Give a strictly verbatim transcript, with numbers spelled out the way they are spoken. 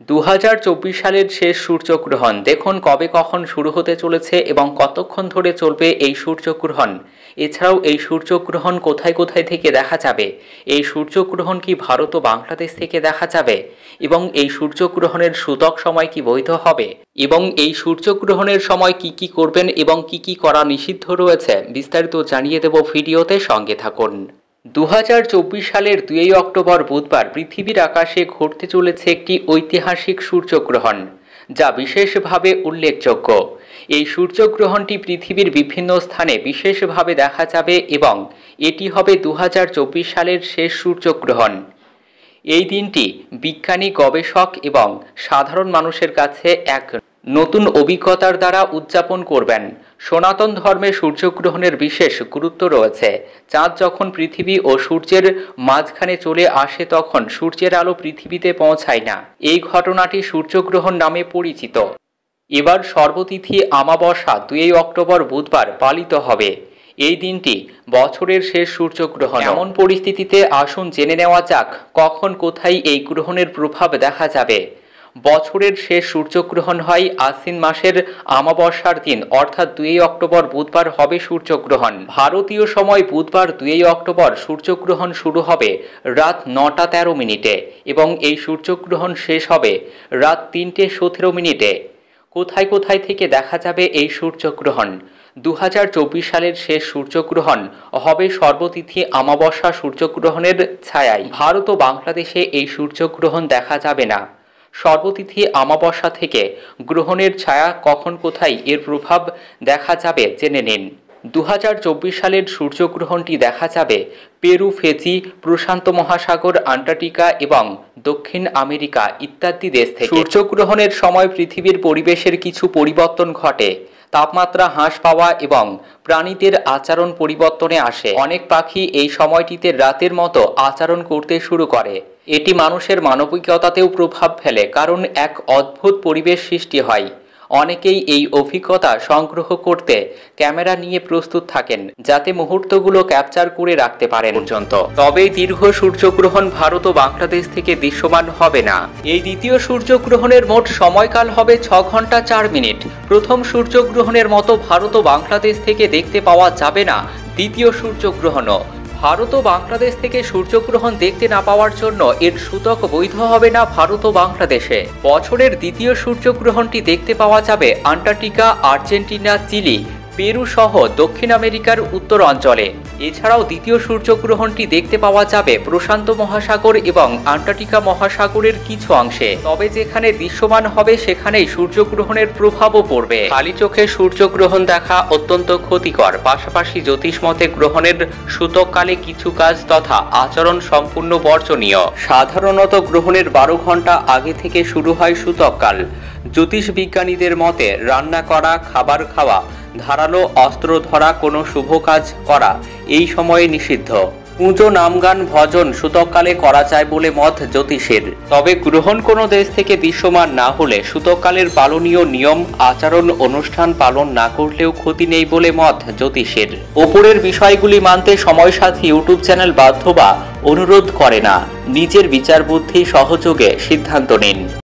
দু হাজার চব্বিশ সালের শেষ সূর্যগ্রহণ দেখুন কবে কখন শুরু হতে চলেছে এবং কতক্ষণ ধরে চলবে এই সূর্যগ্রহণ। এছাড়াও এই সূর্যগ্রহণ কোথায় কোথায় থেকে দেখা যাবে, এই সূর্যগ্রহণ কি ভারত ও বাংলাদেশ থেকে দেখা যাবে এবং এই সূর্যগ্রহণের সূতক সময় কি বৈধ হবে এবং এই সূর্যগ্রহণের সময় কি কি করবেন এবং কি কি করা নিষিদ্ধ রয়েছে বিস্তারিত জানিয়ে দেব ভিডিওতে, সঙ্গে থাকুন। দু হাজার চব্বিশ সালের দুই অক্টোবর বুধবার পৃথিবীর আকাশে ঘটতে চলেছে একটি ঐতিহাসিক সূর্যগ্রহণ, যা বিশেষভাবে উল্লেখযোগ্য। এই সূর্যগ্রহণটি পৃথিবীর বিভিন্ন স্থানে বিশেষভাবে দেখা যাবে এবং এটি হবে দু হাজার চব্বিশ সালের শেষ সূর্যগ্রহণ। এই দিনটি বিজ্ঞানী, গবেষক এবং সাধারণ মানুষের কাছে এক নতুন অভিজ্ঞতার দ্বারা উদযাপন করবেন। সনাতন ধর্মে সূর্যগ্রহণের বিশেষ গুরুত্ব রয়েছে। চাঁদ যখন পৃথিবী ও সূর্যের মাঝখানে চলে আসে তখন সূর্যের আলো পৃথিবীতে পৌঁছায় না। এই ঘটনাটি সূর্যগ্রহণ নামে পরিচিত। এবার সর্বতিথি আমাবস্যা দুই অক্টোবর বুধবার পালিত হবে। এই দিনটি বছরের শেষ সূর্যগ্রহণ। এমন পরিস্থিতিতে আসুন জেনে নেওয়া যাক কখন কোথায় এই গ্রহণের প্রভাব দেখা যাবে। বছরের শেষ সূর্যগ্রহণ হয় আশ্বিন মাসের আমাবস্যার দিন, অর্থাৎ দুই অক্টোবর বুধবার হবে সূর্যগ্রহণ। ভারতীয় সময় বুধবার দুই অক্টোবর সূর্যগ্রহণ শুরু হবে রাত নটা তেরো মিনিটে এবং এই সূর্যগ্রহণ শেষ হবে রাত তিনটে সতেরো মিনিটে। কোথায় কোথায় থেকে দেখা যাবে এই সূর্যগ্রহণ? দু হাজার চব্বিশ সালের শেষ সূর্যগ্রহণ হবে সর্বতিথি আমাবস্যা সূর্যগ্রহণের ছায়ায়। ভারত ও বাংলাদেশে এই সূর্যগ্রহণ দেখা যাবে না। সর্বতিথি আমাবস্যা থেকে গ্রহণের ছায়া কখন কোথায় এর প্রভাব দেখা যাবে জেনে নিন। দু হাজার চব্বিশ সালের সূর্যগ্রহণটি দেখা যাবে পেরু, ফিজি, প্রশান্ত মহাসাগর, আন্টার্কটিকা এবং দক্ষিণ আমেরিকা ইত্যাদি দেশ থেকে। সূর্যগ্রহণের সময় পৃথিবীর পরিবেশের কিছু পরিবর্তন ঘটে। তাপমাত্রা হ্রাস পাওয়া এবং প্রাণীদের আচরণ পরিবর্তনে আসে। অনেক পাখি এই সময়টিতে রাতের মতো আচরণ করতে শুরু করে। এটি মানুষের মানবিকতাতেও প্রভাব ফেলে, কারণ এক অদ্ভুত পরিবেশ সৃষ্টি হয়। অনেকেই এই অভিজ্ঞতা সংগ্রহ করতে ক্যামেরা নিয়ে প্রস্তুত থাকেন, যাতে মুহূর্তগুলো ক্যাপচার করে রাখতে পারেন পর্যন্ত। তবে দীর্ঘ সূর্যগ্রহণ ভারত ও বাংলাদেশ থেকে দৃশ্যমান হবে না। এই দ্বিতীয় সূর্যগ্রহণের মোট সময়কাল হবে ছ ঘন্টা চার মিনিট। প্রথম সূর্যগ্রহণের মতো ভারত ও বাংলাদেশ থেকে দেখতে পাওয়া যাবে না দ্বিতীয় সূর্যগ্রহণও। ভারত ও বাংলাদেশ থেকে সূর্যগ্রহণ দেখতে না পাওয়ার জন্য এর সূতক বৈধ হবে না ভারত ও বাংলাদেশে। বছরের দ্বিতীয় সূর্যগ্রহণটি দেখতে পাওয়া যাবে আন্টার্কটিকা, আর্জেন্টিনা, চিলি, পেরু সহ দক্ষিণ আমেরিকার উত্তর অঞ্চলে। এছাড়াও দ্বিতীয় সূর্যগ্রহণটি দেখতে পাওয়া যাবে প্রশান্ত মহাসাগর এবং আন্টার্কটিকা মহাসাগরের কিছু অংশে। তবে যেখানে দৃশ্যমান হবে সেখানেই সূর্যগ্রহণের প্রভাবও পড়বে। খালি চোখে সূর্যগ্রহণ দেখা অত্যন্ত ক্ষতিকর। পাশাপাশি জ্যোতিষমতে গ্রহণের সূতককালে কিছু কাজ তথা আচরণ সম্পূর্ণ বর্জনীয়। সাধারণত গ্রহণের বারো ঘন্টা আগে থেকে শুরু হয় সূতককাল। জ্যোতিষ বিজ্ঞানীদের মতে রান্না করা, খাবার খাওয়া, ধারালো অস্ত্র ধরা, কোনো শুভ কাজ করা এই সময়ে নিষিদ্ধ। পুজো, নামগান, ভজন সূতককালে করা যায় বলে মত জ্যোতিষের। তবে গ্রহণ কোনো দেশ থেকে দৃশ্যমান না হলে সূতককালের পালনীয় নিয়ম আচরণ অনুষ্ঠান পালন না করলেও ক্ষতি নেই বলে মত জ্যোতিষের। ওপরের বিষয়গুলি মানতে সময়সাথী ইউটিউব চ্যানেল বাধ্য বা অনুরোধ করে না। নিজের বিচার বুদ্ধি সহযোগে সিদ্ধান্ত নিন।